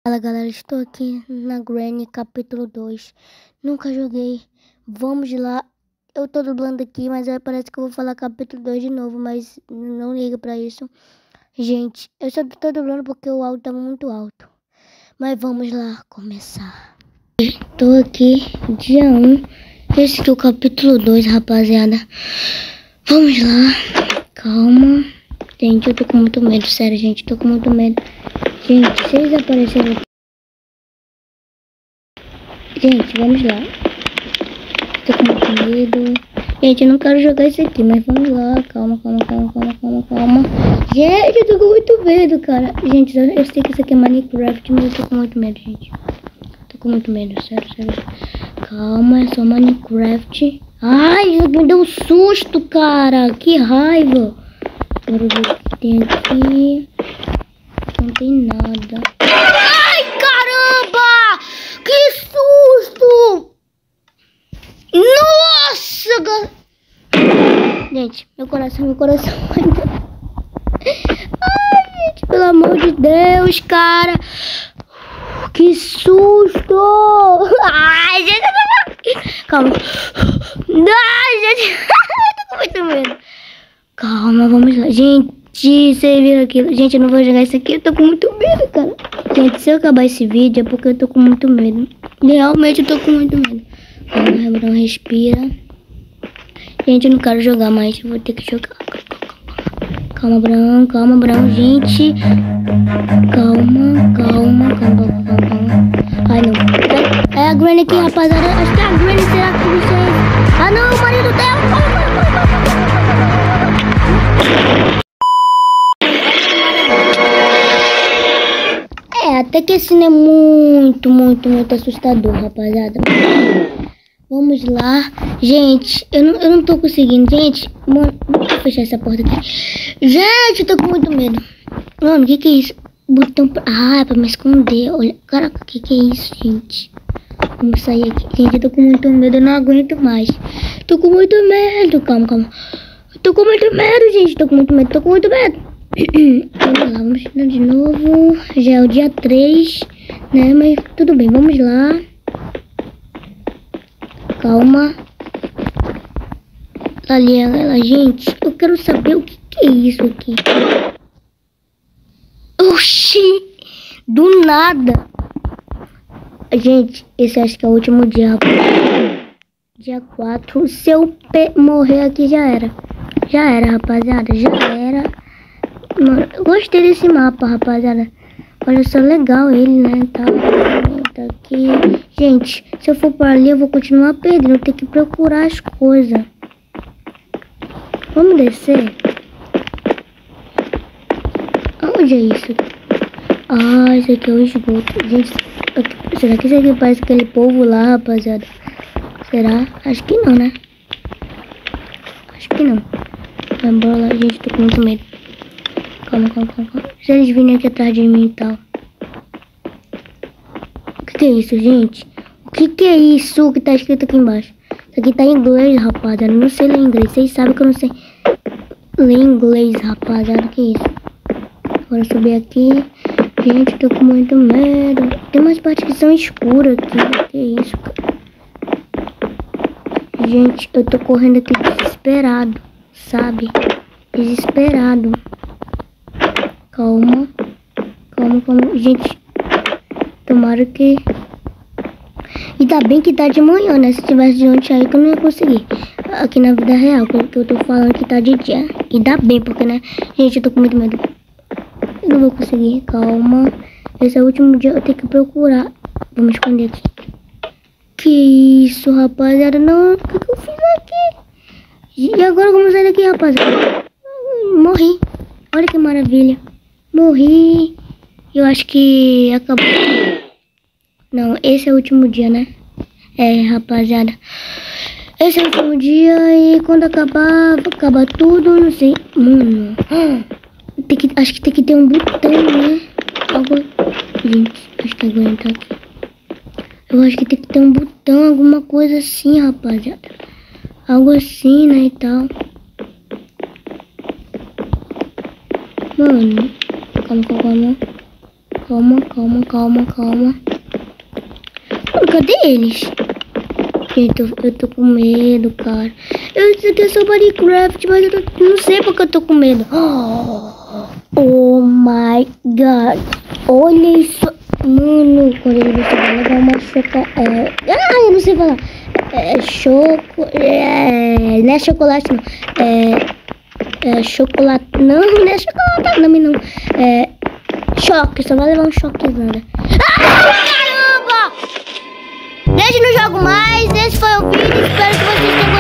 Fala galera, estou aqui na Granny capítulo 2. Nunca joguei. Vamos lá. Eu tô dublando aqui, mas aí parece que eu vou falar capítulo 2 de novo, mas não liga pra isso. Gente, eu só tô dublando porque o áudio tava muito alto. Mas vamos lá começar. Tô aqui, dia 1. Esse aqui é o capítulo 2, rapaziada. Vamos lá. Calma. Gente, eu tô com muito medo, sério, gente. Tô com muito medo. Gente, se eles aparecerem aqui... Gente, vamos lá. Tô com muito medo. Gente, eu não quero jogar isso aqui, mas vamos lá. Calma. Gente, eu tô com muito medo, cara. Gente, eu sei que isso aqui é Minecraft, mas eu tô com muito medo, gente. Tô com muito medo, sério. Calma, é só Minecraft. Ai, isso aqui me deu um susto, cara. Que raiva. Agora ver o que tem aqui. Não tem nada. Ai, caramba! Que susto! Nossa! Gente, meu coração. Ai, gente, pelo amor de Deus, cara. Que susto! Ai, gente. Calma. Ai, gente. Eu tô com muito medo. Calma, vamos lá. Gente, vocês viram aquilo? Gente, eu não vou jogar isso aqui. Eu tô com muito medo, cara. Gente, se eu acabar esse vídeo é porque eu tô com muito medo. Realmente eu tô com muito medo. Calma, Brão, respira. Gente, eu não quero jogar mais. Eu vou ter que jogar. Calma, Brão, gente. Calma. Ai, não. É a Granny aqui, rapaziada. Acho que é a Granny, será que vocês... Ah, não, o marido dela. Até que esse não é muito assustador, rapaziada. Vamos lá. Gente, eu não tô conseguindo. Gente, mano, deixa eu fechar essa porta aqui. Gente, eu tô com muito medo. Mano, o que é isso? Botão pra... Ah, é pra me esconder. Olha, caraca, o que é isso, gente? Vamos sair aqui. Gente, eu tô com muito medo, eu não aguento mais. Tô com muito medo. Calma. Eu tô com muito medo, gente. Tô com muito medo. Vamos lá, vamos estudar de novo. Já é o dia 3, né? Mas tudo bem, vamos lá. Calma. Ali ela, gente. Eu quero saber o que é isso aqui. Oxi! Do nada. Gente, esse acho que é o último dia, rapaz. Dia 4. Se eu morrer aqui, já era. Rapaziada. Mano, eu gostei desse mapa, rapaziada. Olha só, legal ele, né? Tá aqui. Gente, se eu for pra ali, eu vou continuar perdendo. Eu tenho que procurar as coisas. Vamos descer? Onde é isso? Ah, isso aqui é o esgoto. Gente, será que isso aqui parece aquele povo lá, rapaziada? Será? Acho que não, né? Vai embora lá, gente. Tô com muito medo. Calma. Se eles virem aqui atrás de mim e tal. O que é isso, gente? O que é isso que tá escrito aqui embaixo? Isso aqui tá em inglês, rapaziada. Eu não sei ler inglês. Vocês sabem que eu não sei ler inglês, rapaziada. O que é isso? Agora subir aqui. Gente, eu tô com muito medo. Tem umas partes que são escuras aqui. O que é isso, cara? Gente, eu tô correndo aqui desesperado, sabe? Desesperado. Calma. Gente, tomara que... Ainda bem que tá de manhã, né? Se tivesse de noite aí que eu não ia conseguir. Aqui na vida real, que eu tô falando que tá de dia. Ainda bem, porque, né? Gente, eu tô com muito medo. Eu não vou conseguir. Calma. Esse é o último dia, eu tenho que procurar. Vou me esconder aqui. Que isso, rapaziada? Não, o que eu fiz aqui? E agora como sair daqui, rapaziada? Morri. Olha que maravilha. Morri. Eu acho que acabou. Não, esse é o último dia, né? É, rapaziada. Esse é o último dia e quando acabar tudo, não sei. Mano. Acho que tem que ter um botão, né? Gente, acho que aguenta aqui. Eu acho que tem que ter um botão, alguma coisa assim, rapaziada. Algo assim, né, e tal. Mano, calma. Calma. Cadê eles? Gente, eu tô com medo, cara. Eu sei que é só Minecraft, mas eu não sei porque eu tô com medo. Oh my god. Olha isso. Mano, quando ele vai levar uma eu não sei falar. Não é chocolate, não. Chocolate. Não é chocolate, não. Choque, só vai levar um choque nada. Caramba! Deixa no jogo mais. Esse foi o vídeo. Espero que vocês tenham gostado.